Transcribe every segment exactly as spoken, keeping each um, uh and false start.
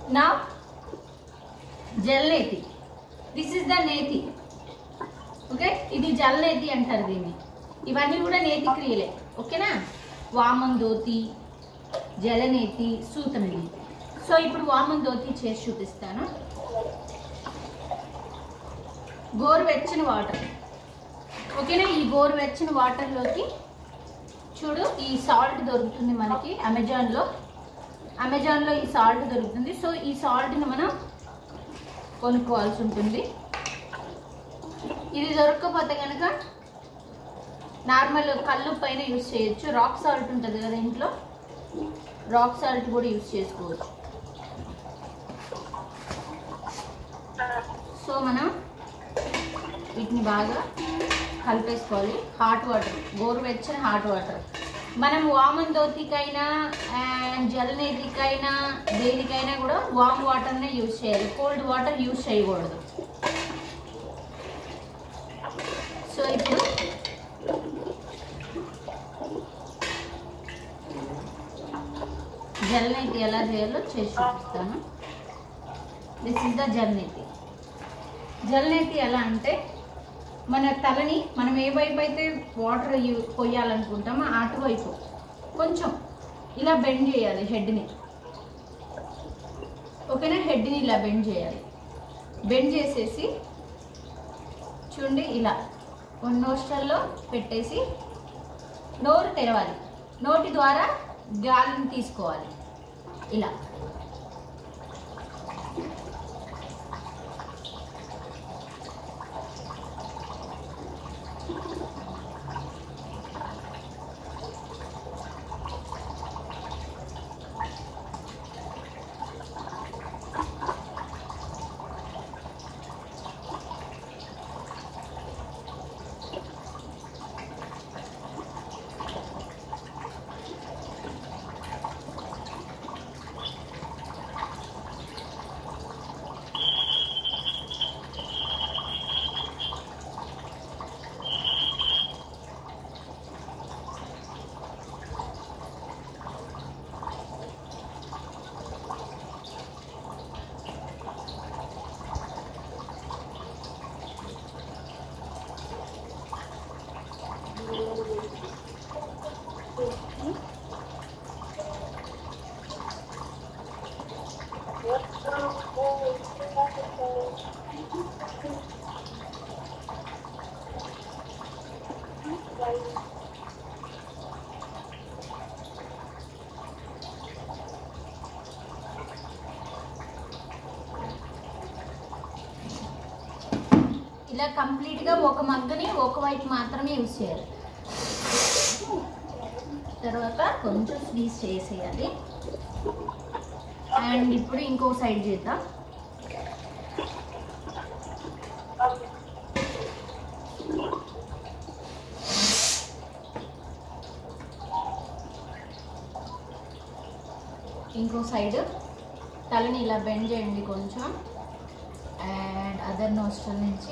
Now gel neti. This is the neti. Okay, ఇది జల్ నేతి అంటారు దీన్ని. ఇవన్నీ కూడా నేతి క్రియలే. ఓకేనా, వామన్ ధోతి, జలనేతి, సూతనేతి. సో ఇప్పుడు వామన్ ధోతి చేసి చూపిస్తాను. గోరువెచ్చని వాటర్. ఓకేనా, ఈ గోరువెచ్చని వాటర్లోకి చూడు ఈ సాల్ట్ దొరుకుతుంది మనకి అమెజాన్లో. అమెజాన్లో ఈ సాల్ట్ దొరుకుతుంది. సో ఈ సాల్ట్ని మనం కొనుక్కోవాల్సి ఉంటుంది. ఇది దొరకకపోతే కనుక నార్మల్ కళ్ళు పైన యూజ్ చేయొచ్చు. రాక్ సాల్ట్ ఉంటుంది కదా ఇంట్లో, రాక్ సాల్ట్ కూడా యూజ్ చేసుకోవచ్చు. సో మనం వీటిని బాగా కలిపేసుకోవాలి. హాట్ వాటర్, గోరువెచ్చని హాట్ వాటర్. మనం వామన్ ధోతికైనా అండ్ జలనేతికైనా దేనికైనా కూడా వామ్ వాటర్నే యూజ్ చేయాలి. కోల్డ్ వాటర్ యూజ్ చేయకూడదు. సో ఇప్పుడు జలనేతి ఎలా చేయాలో చేసి చూపిస్తాను. దిస్ ఇస్ ద జలనేతి. జలనేతి ఎలా అంటే మన తలని మనం ఏ వైపు అయితే వాటర్ పోయాలనుకుంటామో అటువైపు కొంచెం ఇలా బెండ్ చేయాలి హెడ్ని. ఓకేనా, హెడ్ని ఇలా బెండ్ చేయాలి. బెండ్ చేసేసి చూడండి ఇలా నోస్ట్రల్లో పెట్టేసి నోరు తెరవాలి. నోటి ద్వారా గాలిని తీసుకోవాలి ఇలా. ఇలా కంప్లీట్గా ఒక మగ్గని ఒకవైపు మాత్రమే యూజ్ చేయాలి. తర్వాత కొంచెం స్వీజ్ చేసేయాలి. అండ్ ఇప్పుడు ఇంకో సైడ్ చేద్దాం. ఇంకో సైడ్ తలని ఇలా బెండ్ చేయండి కొంచెం. అండ్ అదర్ నోస్ట్రల్ నుంచి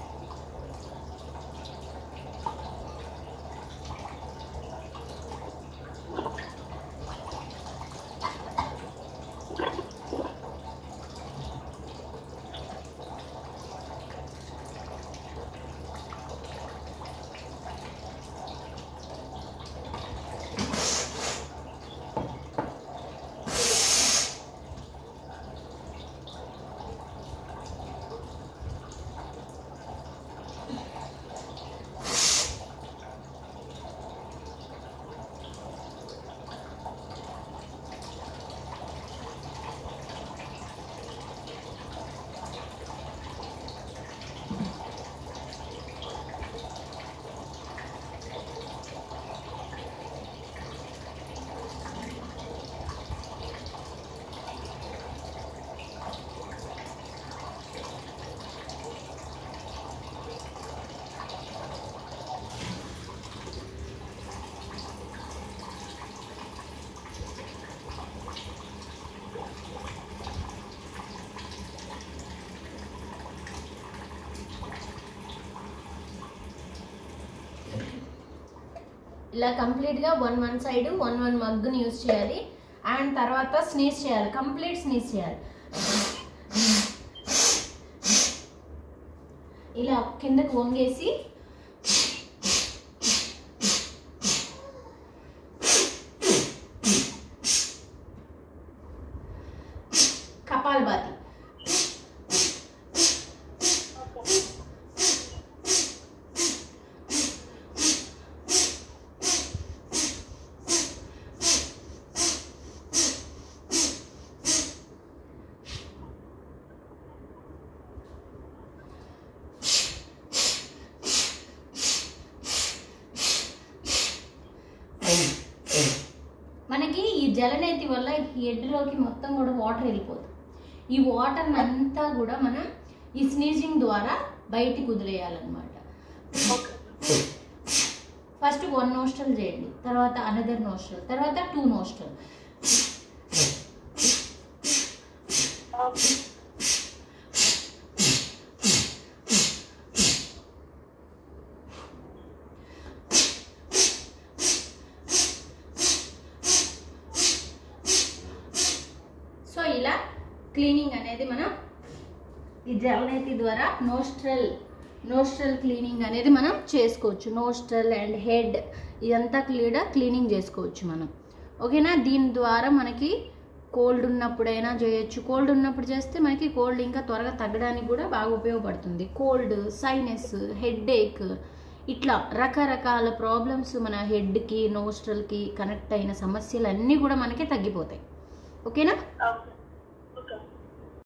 ఇలా కంప్లీట్గా one one side one one మగ్గుని యూజ్ చేయాలి. అండ్ తర్వాత స్నీజ్ చేయాలి, కంప్లీట్ స్నీజ్ చేయాలి. ఇలా కిందకు వంగేసి కపాలభాతి. మనకి ఈ జలనేతి వల్ల హెడ్లోకి మొత్తం కూడా వాటర్ వెళ్ళిపోతుంది. ఈ వాటర్ అంతా కూడా మనం ఈ స్నీజింగ్ ద్వారా బయటికి వదిలేయాలన్నమాట. ఫస్ట్ వన్ నోస్ట్రల్ చేయండి, తర్వాత అనదర్ నోస్ట్రల్, తర్వాత టూ నోస్ట్రల్. సో ఇలా క్లీనింగ్ అనేది మనం ఈ జలనేతి ద్వారా నోస్ట్రల్ నోస్ట్రల్ క్లీనింగ్ అనేది మనం చేసుకోవచ్చు. నోస్ట్రల్ అండ్ హెడ్ ఇదంతా క్లీడ క్లీనింగ్ చేసుకోవచ్చు మనం. ఓకేనా? దీని ద్వారా మనకి కోల్డ్ ఉన్నప్పుడైనా చేయొచ్చు. కోల్డ్ ఉన్నప్పుడు చేస్తే మనకి కోల్డ్ ఇంకా త్వరగా తగ్గడానికి కూడా బాగా ఉపయోగపడుతుంది. కోల్డ్, సైనస్, హెడ్ ఏక్, ఇట్లా రకరకాల ప్రాబ్లమ్స్ మన హెడ్కి నోస్ట్రల్కి కనెక్ట్ అయిన సమస్యలు అన్నీ కూడా మనకి తగ్గిపోతాయి. ఓకేనా?